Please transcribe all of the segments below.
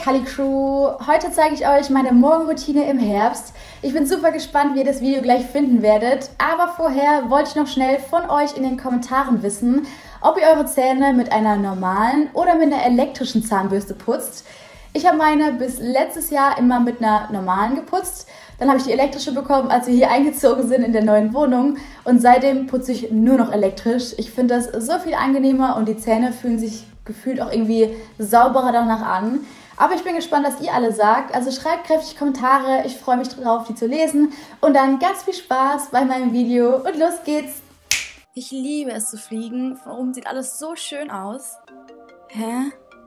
Kali Crew! Heute zeige ich euch meine Morgenroutine im Herbst. Ich bin super gespannt, wie ihr das Video gleich finden werdet. Aber vorher wollte ich noch schnell von euch in den Kommentaren wissen, ob ihr eure Zähne mit einer normalen oder mit einer elektrischen Zahnbürste putzt. Ich habe meine bis letztes Jahr immer mit einer normalen geputzt. Dann habe ich die elektrische bekommen, als wir hier eingezogen sind in der neuen Wohnung. Und seitdem putze ich nur noch elektrisch. Ich finde das so viel angenehmer und die Zähne fühlen sich gefühlt auch irgendwie sauberer danach an. Aber ich bin gespannt, was ihr alle sagt. Also schreibt kräftig Kommentare. Ich freue mich drauf, die zu lesen. Und dann ganz viel Spaß bei meinem Video. Und los geht's! Ich liebe es zu fliegen. Von oben sieht alles so schön aus. Hä?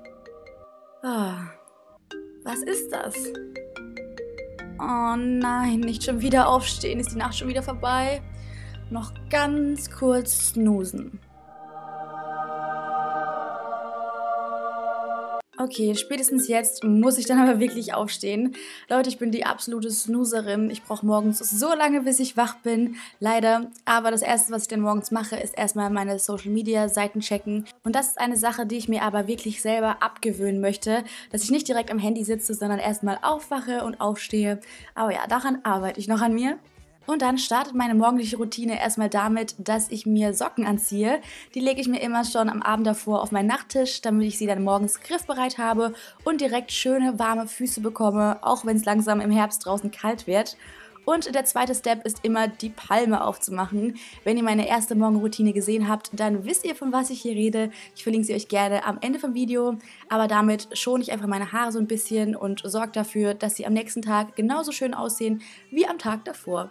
Was ist das? Oh nein, nicht schon wieder aufstehen. Ist die Nacht schon wieder vorbei? Noch ganz kurz snoosen. Okay, spätestens jetzt muss ich dann aber wirklich aufstehen. Leute, ich bin die absolute Snoozerin. Ich brauche morgens so lange, bis ich wach bin. Leider. Aber das Erste, was ich dann morgens mache, ist erstmal meine Social-Media-Seiten checken. Und das ist eine Sache, die ich mir aber wirklich selber abgewöhnen möchte. Dass ich nicht direkt am Handy sitze, sondern erstmal aufwache und aufstehe. Aber ja, daran arbeite ich noch an mir. Und dann startet meine morgendliche Routine erstmal damit, dass ich mir Socken anziehe. Die lege ich mir immer schon am Abend davor auf meinen Nachttisch, damit ich sie dann morgens griffbereit habe und direkt schöne, warme Füße bekomme, auch wenn es langsam im Herbst draußen kalt wird. Und der zweite Step ist immer, die Palme aufzumachen. Wenn ihr meine erste Morgenroutine gesehen habt, dann wisst ihr, von was ich hier rede. Ich verlinke sie euch gerne am Ende vom Video. Aber damit schone ich einfach meine Haare so ein bisschen und sorge dafür, dass sie am nächsten Tag genauso schön aussehen wie am Tag davor.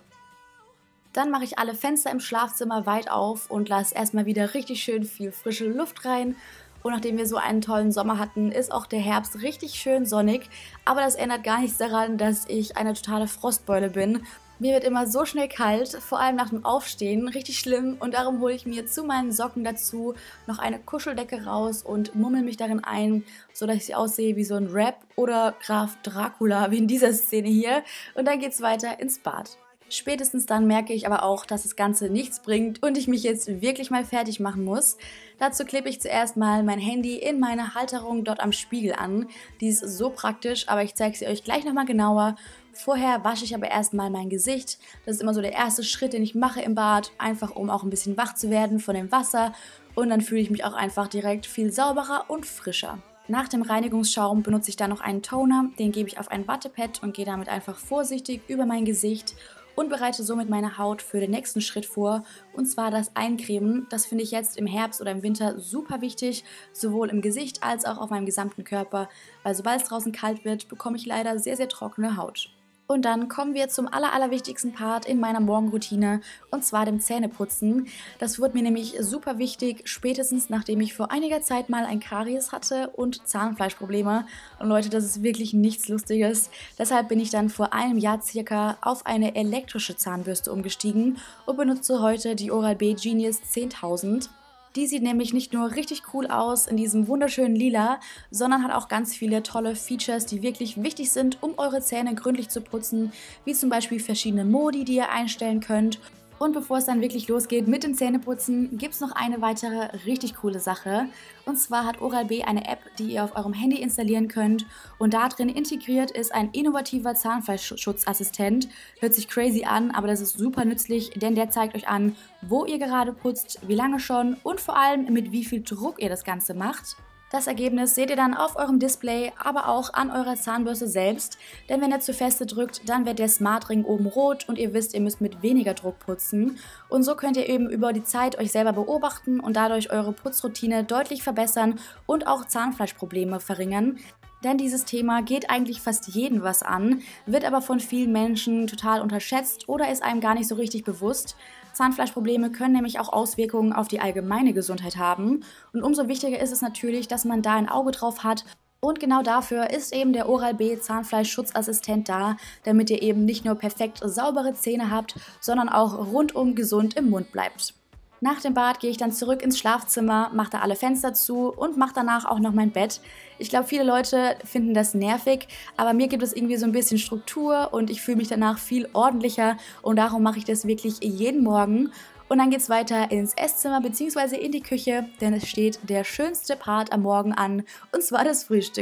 Dann mache ich alle Fenster im Schlafzimmer weit auf und lasse erstmal wieder richtig schön viel frische Luft rein. Und nachdem wir so einen tollen Sommer hatten, ist auch der Herbst richtig schön sonnig. Aber das ändert gar nichts daran, dass ich eine totale Frostbeule bin. Mir wird immer so schnell kalt, vor allem nach dem Aufstehen, richtig schlimm. Und darum hole ich mir zu meinen Socken dazu noch eine Kuscheldecke raus und mummel mich darin ein, sodass ich aussehe wie so ein Rap oder Graf Dracula, wie in dieser Szene hier. Und dann geht's weiter ins Bad. Spätestens dann merke ich aber auch, dass das Ganze nichts bringt und ich mich jetzt wirklich mal fertig machen muss. Dazu klippe ich zuerst mal mein Handy in meine Halterung dort am Spiegel an. Die ist so praktisch, aber ich zeige sie euch gleich nochmal genauer. Vorher wasche ich aber erstmal mein Gesicht. Das ist immer so der erste Schritt, den ich mache im Bad, einfach um auch ein bisschen wach zu werden von dem Wasser. Und dann fühle ich mich auch einfach direkt viel sauberer und frischer. Nach dem Reinigungsschaum benutze ich dann noch einen Toner, den gebe ich auf ein Wattepad und gehe damit einfach vorsichtig über mein Gesicht und bereite somit meine Haut für den nächsten Schritt vor, und zwar das Eincremen. Das finde ich jetzt im Herbst oder im Winter super wichtig, sowohl im Gesicht als auch auf meinem gesamten Körper, weil sobald es draußen kalt wird, bekomme ich leider sehr, sehr trockene Haut. Und dann kommen wir zum allerwichtigsten Part in meiner Morgenroutine, und zwar dem Zähneputzen. Das wurde mir nämlich super wichtig, spätestens nachdem ich vor einiger Zeit mal ein Karies hatte und Zahnfleischprobleme. Und Leute, das ist wirklich nichts Lustiges. Deshalb bin ich dann vor einem Jahr circa auf eine elektrische Zahnbürste umgestiegen und benutze heute die Oral-B Genius 10.000. Die sieht nämlich nicht nur richtig cool aus in diesem wunderschönen Lila, sondern hat auch ganz viele tolle Features, die wirklich wichtig sind, um eure Zähne gründlich zu putzen, wie zum Beispiel verschiedene Modi, die ihr einstellen könnt. Und bevor es dann wirklich losgeht mit dem Zähneputzen, gibt es noch eine weitere richtig coole Sache. Und zwar hat Oral-B eine App, die ihr auf eurem Handy installieren könnt. Und da drin integriert ist ein innovativer Zahnfleischschutzassistent. Hört sich crazy an, aber das ist super nützlich, denn der zeigt euch an, wo ihr gerade putzt, wie lange schon und vor allem mit wie viel Druck ihr das Ganze macht. Das Ergebnis seht ihr dann auf eurem Display, aber auch an eurer Zahnbürste selbst, denn wenn ihr zu feste drückt, dann wird der Smartring oben rot und ihr wisst, ihr müsst mit weniger Druck putzen. Und so könnt ihr eben über die Zeit euch selber beobachten und dadurch eure Putzroutine deutlich verbessern und auch Zahnfleischprobleme verringern. Denn dieses Thema geht eigentlich fast jeden was an, wird aber von vielen Menschen total unterschätzt oder ist einem gar nicht so richtig bewusst. Zahnfleischprobleme können nämlich auch Auswirkungen auf die allgemeine Gesundheit haben. Und umso wichtiger ist es natürlich, dass man da ein Auge drauf hat. Und genau dafür ist eben der Oral-B Zahnfleischschutzassistent da, damit ihr eben nicht nur perfekt saubere Zähne habt, sondern auch rundum gesund im Mund bleibt. Nach dem Bad gehe ich dann zurück ins Schlafzimmer, mache da alle Fenster zu und mache danach auch noch mein Bett. Ich glaube, viele Leute finden das nervig, aber mir gibt es irgendwie so ein bisschen Struktur und ich fühle mich danach viel ordentlicher und darum mache ich das wirklich jeden Morgen. Und dann geht es weiter ins Esszimmer bzw. in die Küche, denn es steht der schönste Part am Morgen an, und zwar das Frühstück.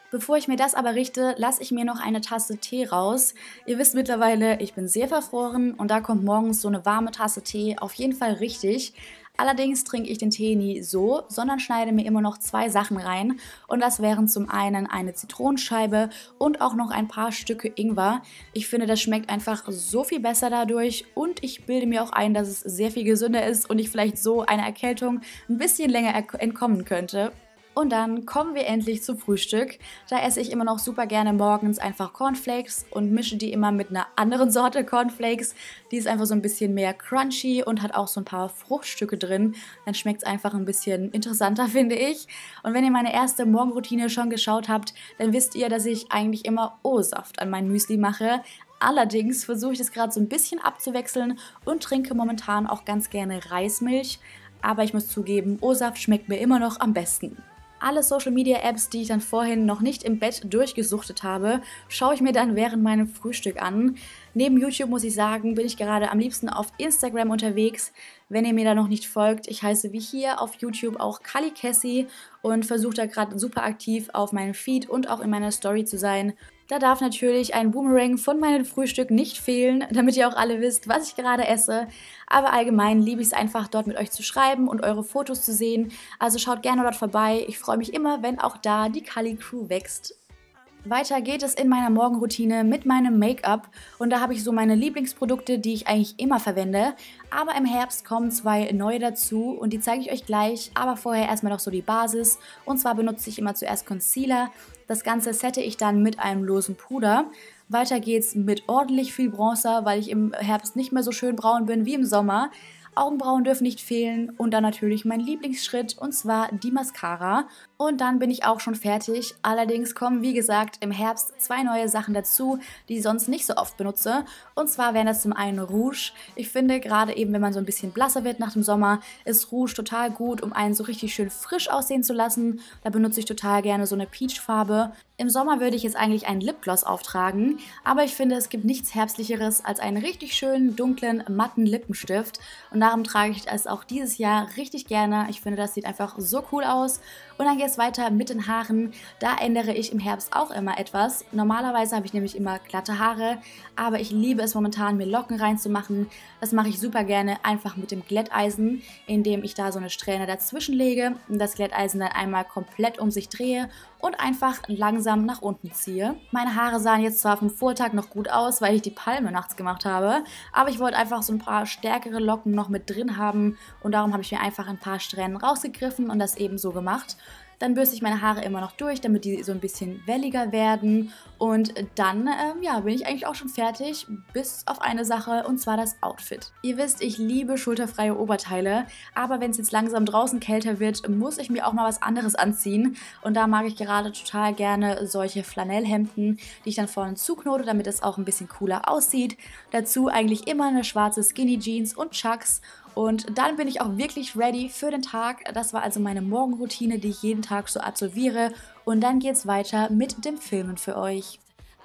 Bevor ich mir das aber richte, lasse ich mir noch eine Tasse Tee raus. Ihr wisst mittlerweile, ich bin sehr verfroren und da kommt morgens so eine warme Tasse Tee auf jeden Fall richtig. Allerdings trinke ich den Tee nie so, sondern schneide mir immer noch 2 Sachen rein. Und das wären zum einen eine Zitronenscheibe und auch noch ein paar Stücke Ingwer. Ich finde, das schmeckt einfach so viel besser dadurch und ich bilde mir auch ein, dass es sehr viel gesünder ist und ich vielleicht so einer Erkältung ein bisschen länger entkommen könnte. Und dann kommen wir endlich zum Frühstück. Da esse ich immer noch super gerne morgens einfach Cornflakes und mische die immer mit einer anderen Sorte Cornflakes. Die ist einfach so ein bisschen mehr crunchy und hat auch so ein paar Fruchtstücke drin. Dann schmeckt es einfach ein bisschen interessanter, finde ich. Und wenn ihr meine erste Morgenroutine schon geschaut habt, dann wisst ihr, dass ich eigentlich immer O-Saft an mein Müsli mache. Allerdings versuche ich das gerade so ein bisschen abzuwechseln und trinke momentan auch ganz gerne Reismilch. Aber ich muss zugeben, O-Saft schmeckt mir immer noch am besten. Alle Social-Media-Apps, die ich dann vorhin noch nicht im Bett durchgesuchtet habe, schaue ich mir dann während meinem Frühstück an. Neben YouTube, muss ich sagen, bin ich gerade am liebsten auf Instagram unterwegs. Wenn ihr mir da noch nicht folgt, ich heiße wie hier auf YouTube auch Kali Cassie und versuche da gerade super aktiv auf meinem Feed und auch in meiner Story zu sein. Da darf natürlich ein Boomerang von meinem Frühstück nicht fehlen, damit ihr auch alle wisst, was ich gerade esse. Aber allgemein liebe ich es einfach, dort mit euch zu schreiben und eure Fotos zu sehen. Also schaut gerne dort vorbei. Ich freue mich immer, wenn auch da die Kali Crew wächst. Weiter geht es in meiner Morgenroutine mit meinem Make-up und da habe ich so meine Lieblingsprodukte, die ich eigentlich immer verwende. Aber im Herbst kommen 2 neue dazu und die zeige ich euch gleich, aber vorher erstmal noch so die Basis. Und zwar benutze ich immer zuerst Concealer, das Ganze sette ich dann mit einem losen Puder. Weiter geht's mit ordentlich viel Bronzer, weil ich im Herbst nicht mehr so schön braun bin wie im Sommer. Augenbrauen dürfen nicht fehlen und dann natürlich mein Lieblingsschritt und zwar die Mascara. Und dann bin ich auch schon fertig. Allerdings kommen, wie gesagt, im Herbst 2 neue Sachen dazu, die ich sonst nicht so oft benutze. Und zwar wären das zum einen Rouge. Ich finde, gerade eben, wenn man so ein bisschen blasser wird nach dem Sommer, ist Rouge total gut, um einen so richtig schön frisch aussehen zu lassen. Da benutze ich total gerne so eine Peach-Farbe. Im Sommer würde ich jetzt eigentlich einen Lipgloss auftragen, aber ich finde, es gibt nichts Herbstlicheres als einen richtig schönen, dunklen, matten Lippenstift. Und darum trage ich es auch dieses Jahr richtig gerne. Ich finde, das sieht einfach so cool aus. Und dann geht es weiter mit den Haaren. Da ändere ich im Herbst auch immer etwas. Normalerweise habe ich nämlich immer glatte Haare, aber ich liebe es momentan, mir Locken reinzumachen. Das mache ich super gerne einfach mit dem Glätteisen, indem ich da so eine Strähne dazwischen lege und das Glätteisen dann einmal komplett um sich drehe und einfach langsam nach unten ziehe. Meine Haare sahen jetzt zwar vom Vortag noch gut aus, weil ich die Palme nachts gemacht habe, aber ich wollte einfach so ein paar stärkere Locken noch mit drin haben und darum habe ich mir einfach ein paar Strähnen rausgegriffen und das eben so gemacht. Dann bürste ich meine Haare immer noch durch, damit die so ein bisschen welliger werden. Und dann bin ich eigentlich auch schon fertig, bis auf eine Sache, und zwar das Outfit. Ihr wisst, ich liebe schulterfreie Oberteile, aber wenn es jetzt langsam draußen kälter wird, muss ich mir auch mal was anderes anziehen. Und da mag ich gerade total gerne solche Flanellhemden, die ich dann vorne zuknote, damit es auch ein bisschen cooler aussieht. Dazu eigentlich immer eine schwarze Skinny Jeans und Chucks. Und dann bin ich auch wirklich ready für den Tag. Das war also meine Morgenroutine, die ich jeden Tag so absolviere. Und dann geht's weiter mit dem Filmen für euch.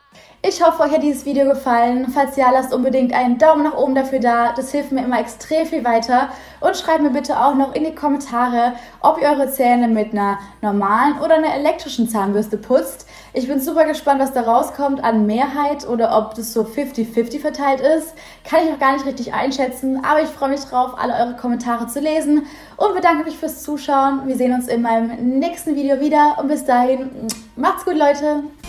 Ich hoffe, euch hat dieses Video gefallen. Falls ja, lasst unbedingt einen Daumen nach oben dafür da. Das hilft mir immer extrem viel weiter. Und schreibt mir bitte auch noch in die Kommentare, ob ihr eure Zähne mit einer normalen oder einer elektrischen Zahnbürste putzt. Ich bin super gespannt, was da rauskommt an Mehrheit oder ob das so 50-50 verteilt ist. Kann ich noch gar nicht richtig einschätzen, aber ich freue mich drauf, alle eure Kommentare zu lesen und bedanke mich fürs Zuschauen. Wir sehen uns in meinem nächsten Video wieder und bis dahin, macht's gut, Leute!